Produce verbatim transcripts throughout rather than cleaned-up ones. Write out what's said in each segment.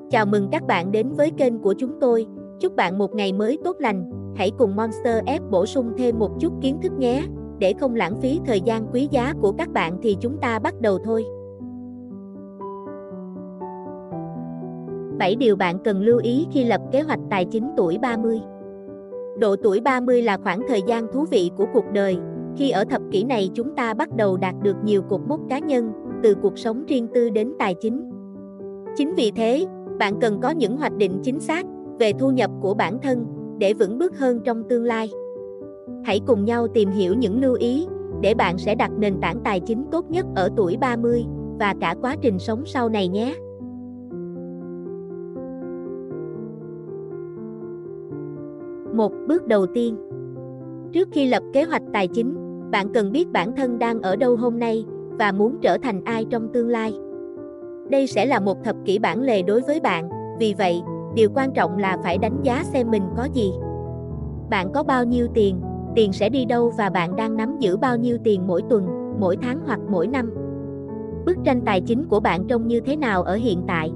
Chào mừng các bạn đến với kênh của chúng tôi. Chúc bạn một ngày mới tốt lành. Hãy cùng Monster ép bổ sung thêm một chút kiến thức nhé. Để không lãng phí thời gian quý giá của các bạn thì chúng ta bắt đầu thôi. bảy điều bạn cần lưu ý khi lập kế hoạch tài chính tuổi ba mươi. Độ tuổi ba mươi là khoảng thời gian thú vị của cuộc đời. Khi ở thập kỷ này chúng ta bắt đầu đạt được nhiều cột mốc cá nhân, từ cuộc sống riêng tư đến tài chính. Chính vì thế, bạn cần có những hoạch định chính xác về thu nhập của bản thân để vững bước hơn trong tương lai. Hãy cùng nhau tìm hiểu những lưu ý để bạn sẽ đặt nền tảng tài chính tốt nhất ở tuổi ba mươi và cả quá trình sống sau này nhé. một. Bước đầu tiên. Trước khi lập kế hoạch tài chính, bạn cần biết bản thân đang ở đâu hôm nay và muốn trở thành ai trong tương lai. Đây sẽ là một thập kỷ bản lề đối với bạn, vì vậy, điều quan trọng là phải đánh giá xem mình có gì. Bạn có bao nhiêu tiền, tiền sẽ đi đâu và bạn đang nắm giữ bao nhiêu tiền mỗi tuần, mỗi tháng hoặc mỗi năm. Bức tranh tài chính của bạn trông như thế nào ở hiện tại?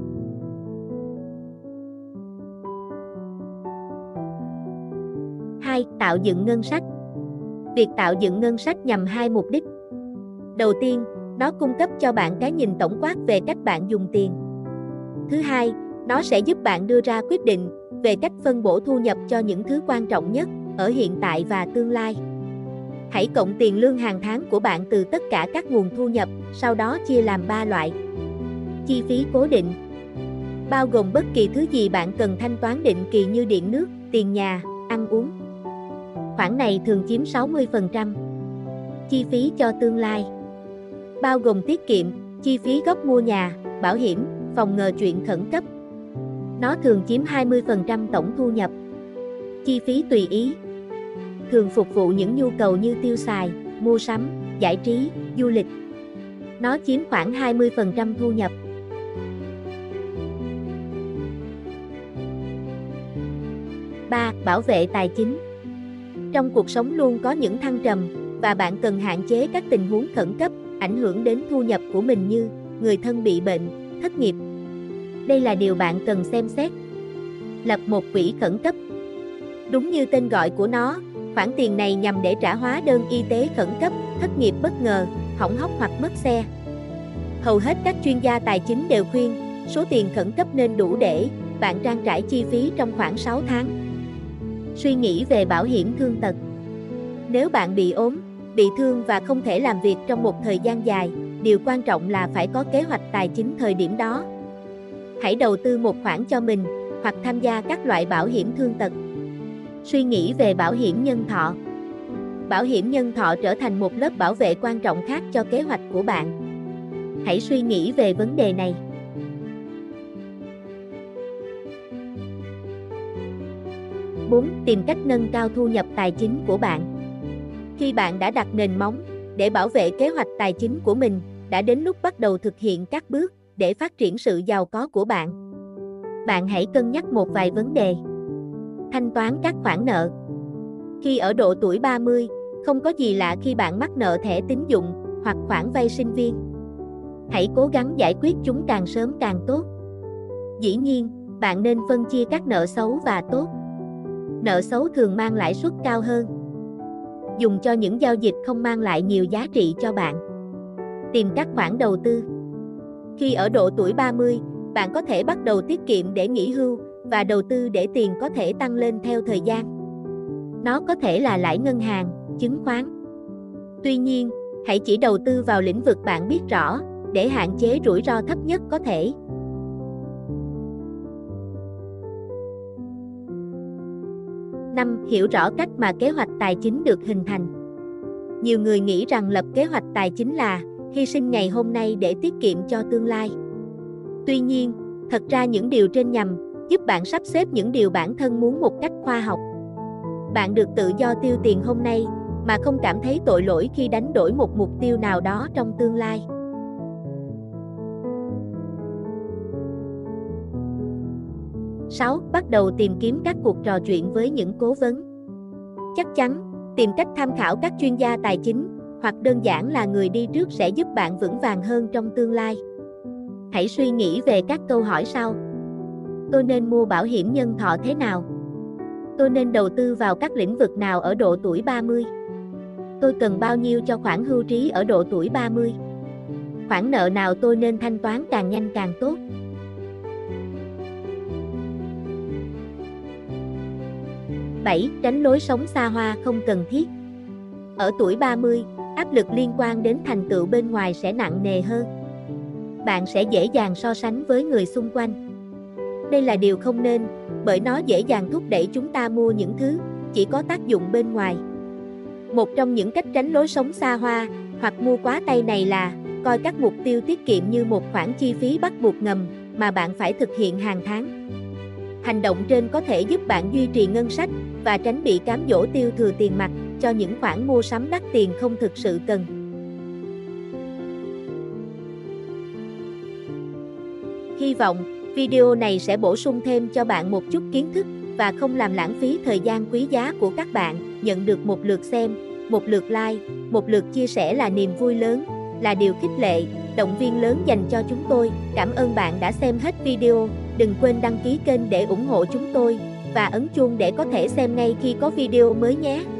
hai. Tạo dựng ngân sách. Việc tạo dựng ngân sách nhằm hai mục đích. Đầu tiên, nó cung cấp cho bạn cái nhìn tổng quát về cách bạn dùng tiền. Thứ hai, nó sẽ giúp bạn đưa ra quyết định về cách phân bổ thu nhập cho những thứ quan trọng nhất ở hiện tại và tương lai. Hãy cộng tiền lương hàng tháng của bạn từ tất cả các nguồn thu nhập, sau đó chia làm ba loại. Chi phí cố định, bao gồm bất kỳ thứ gì bạn cần thanh toán định kỳ như điện nước, tiền nhà, ăn uống. Khoản này thường chiếm sáu mươi phần trăm. Chi phí cho tương lai, bao gồm tiết kiệm, chi phí gốc mua nhà, bảo hiểm, phòng ngừa chuyện khẩn cấp. Nó thường chiếm hai mươi phần trăm tổng thu nhập. Chi phí tùy ý, thường phục vụ những nhu cầu như tiêu xài, mua sắm, giải trí, du lịch. Nó chiếm khoảng hai mươi phần trăm thu nhập. ba. Bảo vệ tài chính. Trong cuộc sống luôn có những thăng trầm, và bạn cần hạn chế các tình huống khẩn cấp ảnh hưởng đến thu nhập của mình như người thân bị bệnh, thất nghiệp. Đây là điều bạn cần xem xét. Lập một quỹ khẩn cấp. Đúng như tên gọi của nó, khoản tiền này nhằm để trả hóa đơn y tế khẩn cấp, thất nghiệp bất ngờ, hỏng hóc hoặc mất xe. Hầu hết các chuyên gia tài chính đều khuyên, số tiền khẩn cấp nên đủ để bạn trang trải chi phí trong khoảng sáu tháng. Suy nghĩ về bảo hiểm thương tật. Nếu bạn bị ốm, bị thương và không thể làm việc trong một thời gian dài, điều quan trọng là phải có kế hoạch tài chính thời điểm đó. Hãy đầu tư một khoản cho mình, hoặc tham gia các loại bảo hiểm thương tật. Suy nghĩ về bảo hiểm nhân thọ. Bảo hiểm nhân thọ trở thành một lớp bảo vệ quan trọng khác cho kế hoạch của bạn. Hãy suy nghĩ về vấn đề này. bốn. Tìm cách nâng cao thu nhập tài chính của bạn. Khi bạn đã đặt nền móng để bảo vệ kế hoạch tài chính của mình, đã đến lúc bắt đầu thực hiện các bước để phát triển sự giàu có của bạn. Bạn hãy cân nhắc một vài vấn đề. Thanh toán các khoản nợ. Khi ở độ tuổi ba mươi, không có gì lạ khi bạn mắc nợ thẻ tín dụng hoặc khoản vay sinh viên. Hãy cố gắng giải quyết chúng càng sớm càng tốt. Dĩ nhiên, bạn nên phân chia các nợ xấu và tốt. Nợ xấu thường mang lãi suất cao hơn. Dùng cho những giao dịch không mang lại nhiều giá trị cho bạn. Tìm các khoản đầu tư. Khi ở độ tuổi ba mươi, bạn có thể bắt đầu tiết kiệm để nghỉ hưu và đầu tư để tiền có thể tăng lên theo thời gian. Nó có thể là lãi ngân hàng, chứng khoán. Tuy nhiên, hãy chỉ đầu tư vào lĩnh vực bạn biết rõ, để hạn chế rủi ro thấp nhất có thể. năm. Hiểu rõ cách mà kế hoạch tài chính được hình thành. Nhiều người nghĩ rằng lập kế hoạch tài chính là hy sinh ngày hôm nay để tiết kiệm cho tương lai. Tuy nhiên, thật ra những điều trên nhằm giúp bạn sắp xếp những điều bản thân muốn một cách khoa học. Bạn được tự do tiêu tiền hôm nay mà không cảm thấy tội lỗi khi đánh đổi một mục tiêu nào đó trong tương lai. sáu. Bắt đầu tìm kiếm các cuộc trò chuyện với những cố vấn. Chắc chắn, tìm cách tham khảo các chuyên gia tài chính, hoặc đơn giản là người đi trước sẽ giúp bạn vững vàng hơn trong tương lai. Hãy suy nghĩ về các câu hỏi sau. Tôi nên mua bảo hiểm nhân thọ thế nào? Tôi nên đầu tư vào các lĩnh vực nào ở độ tuổi ba mươi? Tôi cần bao nhiêu cho khoản hưu trí ở độ tuổi ba mươi? Khoản nợ nào tôi nên thanh toán càng nhanh càng tốt? bảy. Tránh lối sống xa hoa không cần thiết. Ở tuổi ba mươi, áp lực liên quan đến thành tựu bên ngoài sẽ nặng nề hơn. Bạn sẽ dễ dàng so sánh với người xung quanh. Đây là điều không nên, bởi nó dễ dàng thúc đẩy chúng ta mua những thứ chỉ có tác dụng bên ngoài. Một trong những cách tránh lối sống xa hoa hoặc mua quá tay này là coi các mục tiêu tiết kiệm như một khoản chi phí bắt buộc ngầm mà bạn phải thực hiện hàng tháng. Hành động trên có thể giúp bạn duy trì ngân sách và tránh bị cám dỗ tiêu thừa tiền mặt cho những khoản mua sắm đắt tiền không thực sự cần. Hy vọng video này sẽ bổ sung thêm cho bạn một chút kiến thức và không làm lãng phí thời gian quý giá của các bạn. Nhận được một lượt xem, một lượt like, một lượt chia sẻ là niềm vui lớn, là điều khích lệ, động viên lớn dành cho chúng tôi. Cảm ơn bạn đã xem hết video. Đừng quên đăng ký kênh để ủng hộ chúng tôi và ấn chuông để có thể xem ngay khi có video mới nhé.